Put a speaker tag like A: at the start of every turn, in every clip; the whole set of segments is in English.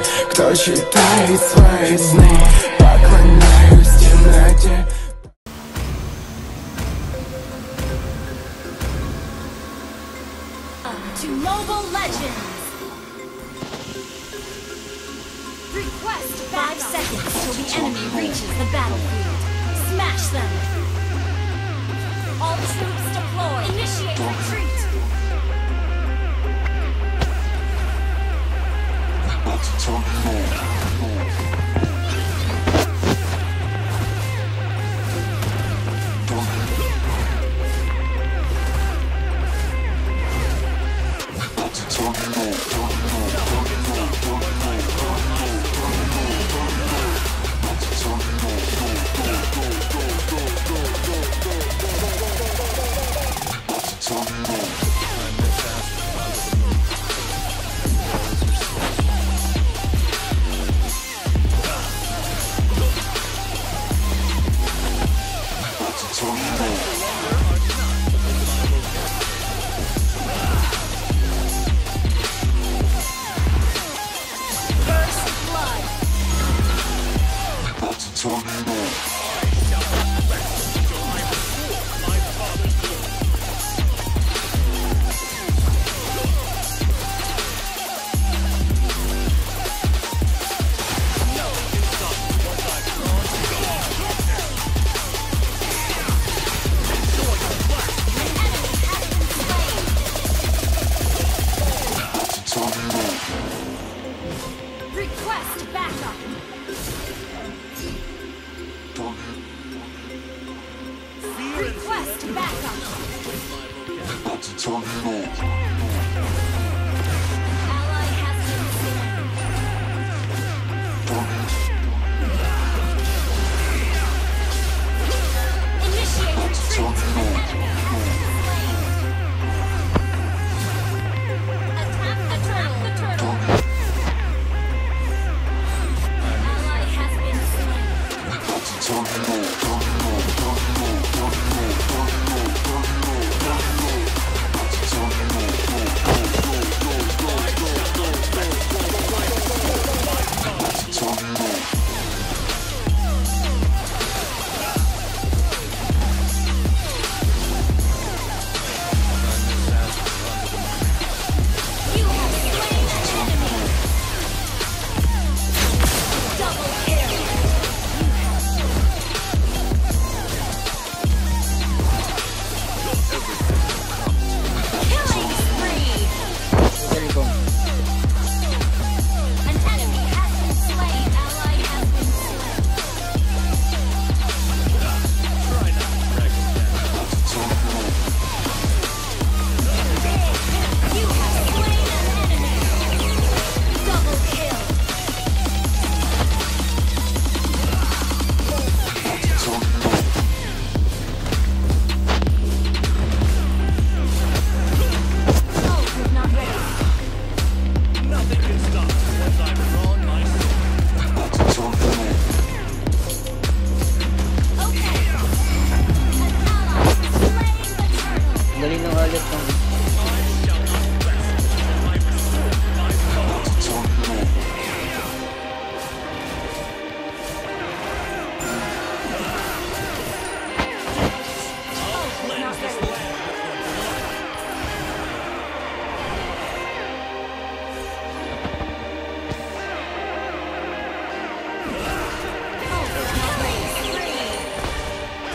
A: кто читает свои сны. Поклоняюсь темноте.
B: To Mobile Legends! Request 5 seconds till the enemy reaches the battlefield. Smash them! All troops deploy! Initiate retreat! Request backup! Request backup! Ally has been slain. Initiate retreat! Attack the turtle! Ally has been slain. You have slain an enemy. Double kill. Killing spree. An enemy has been slain. Ally has been slain. You have slain an enemy. Double kill. Oh, you're not ready.
C: Nothing can stop me as I run my
B: Okay. An ally has slain the turtle.
D: Galing ng halit ng
B: Oh, you're not ready. Oh, you're not ready.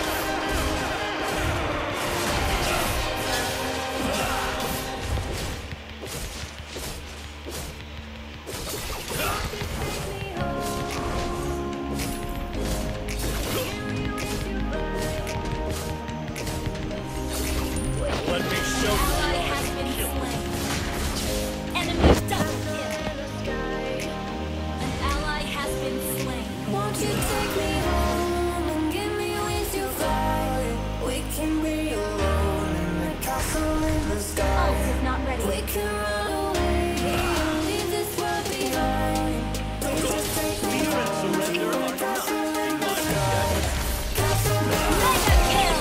C: Let me show you.
B: Ally has been slain. Enemy double kill. An ally has been slain.
E: Won't you take me home and give me wings to fly? We can be alone in the castle in the sky.
B: Oh, you're not ready.
E: We can run away and leave this world behind. Don't just take me home to the castle in the sky.
B: Mega kill.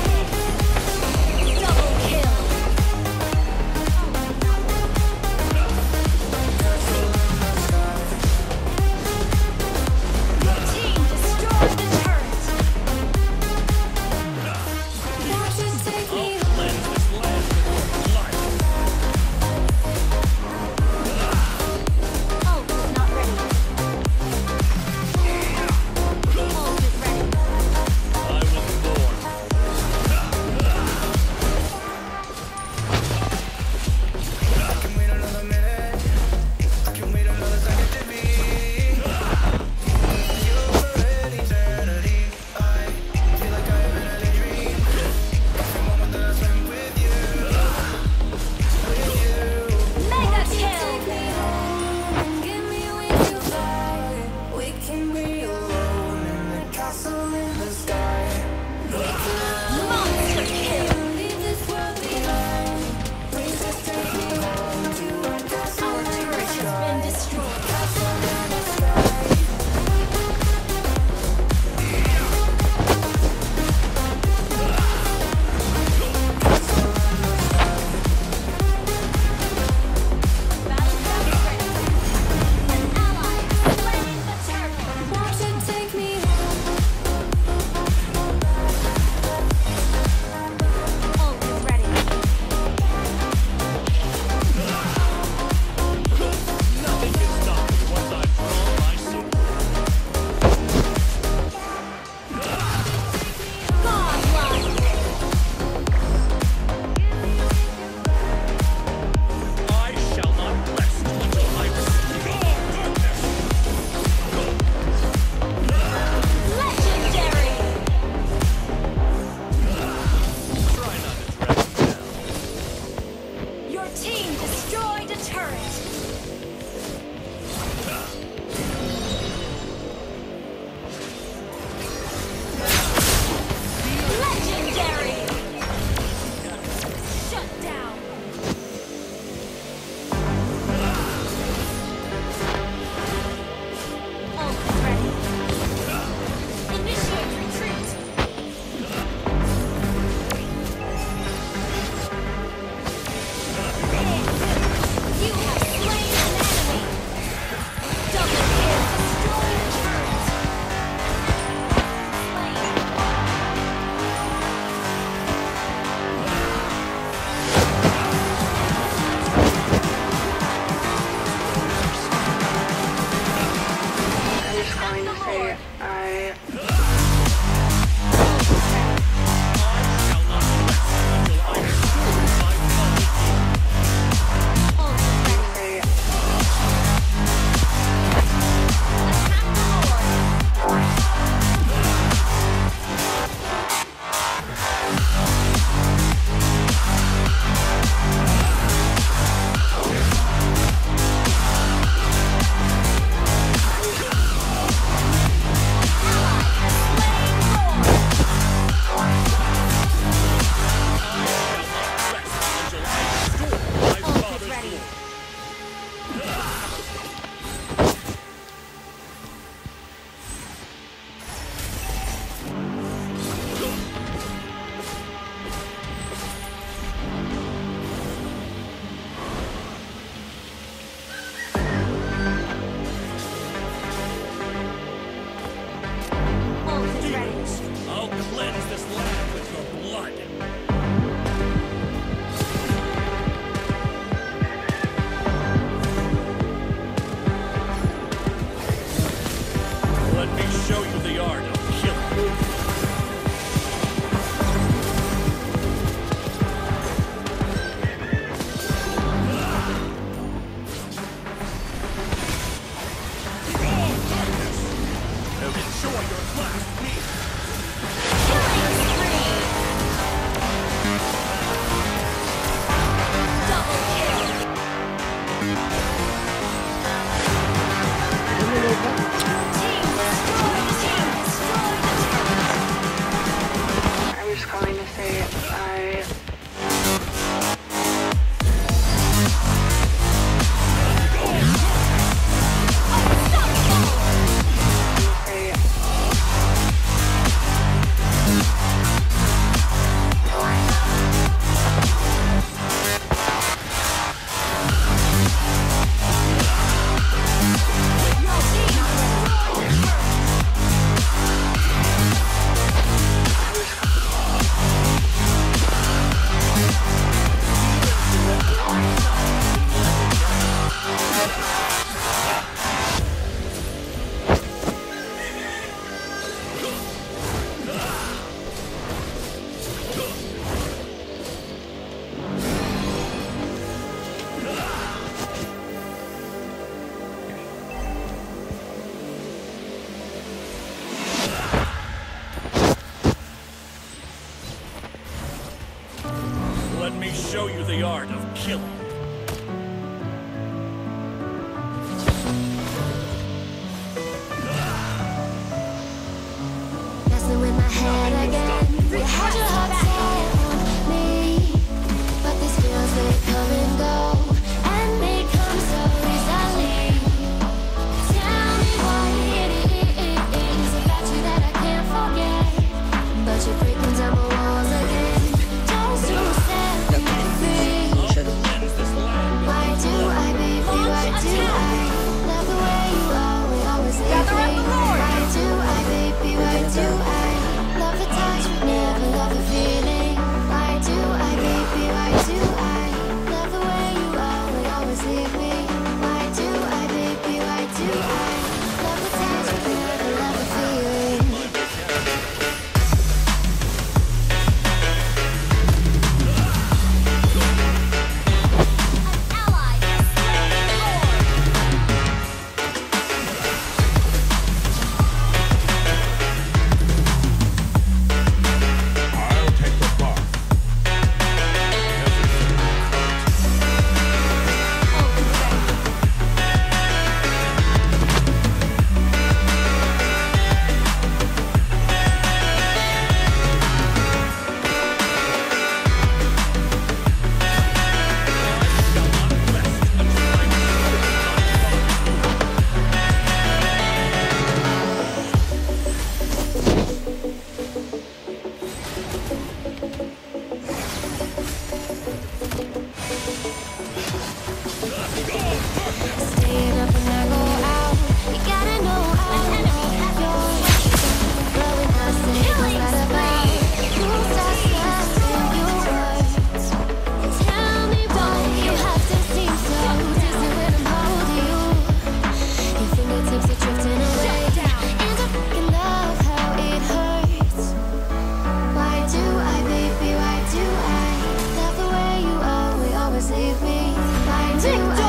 B: Double kill. Your team destroyed a turret. Legendary. Shut down. Ult is ready. Initiate retreat. You have slain an enemy. Double kill. Destroy the turret.
D: I'm just going to say I
B: Ult is ready.
D: say
B: Attack the Lord. Ult is ready. Ult is ready.
C: I'll cleanse this land with your blood. Let me show you the art of killing. Now enjoy your last meal.
B: Killing spree. Double kill. Team destroyed. Team destroyed the turret.
D: I'm just going to say I
B: Unstoppable.
D: say
B: Your team destroyed the turret.
C: Let me show you the art of killing.
E: messing with my head again. You had your heart set on me, but these feels they come and go, and they come so easily. Tell me what it is about you that I can't forget, but you're breaking down my walls again. Just to set me free.
C: I'll cleanse this
E: Victory!